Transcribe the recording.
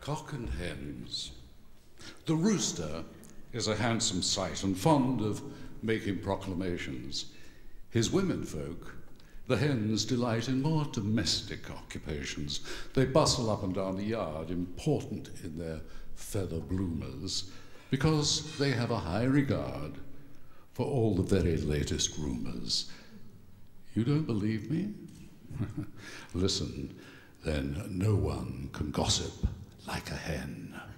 Cock and hens. The rooster is a handsome sight and fond of making proclamations. His womenfolk, the hens, delight in more domestic occupations. They bustle up and down the yard, important in their feather bloomers, because they have a high regard for all the very latest rumors. You don't believe me? Listen, then no one can gossip like a hen.